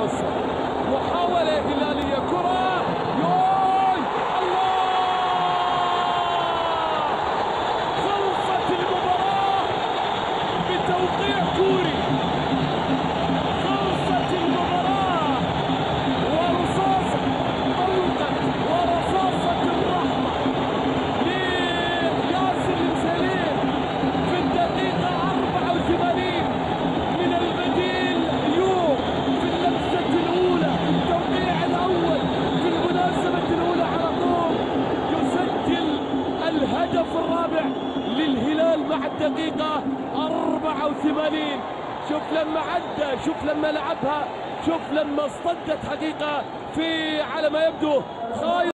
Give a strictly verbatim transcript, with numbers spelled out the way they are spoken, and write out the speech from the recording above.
كارلوس، محاولة هلالية، كرة يوي الله، خلصت المباراة بتوقيع كوري، خلصت المباراة ورصاصة طلقت ورصاصة الرحمة لياسر المسليم في الدقيقة أربعة وثمانين من البديل اليوم في اللمسة الأولى، التوقيع الأول في المناسبة الأولى على طول، يسجل الهدف الرابع للهلال مع الدقيقة أربعة وثمانين. شوف لما عدى، شوف لما لعبها، شوف لما اصطدت حقيقة في على ما يبدو خايف.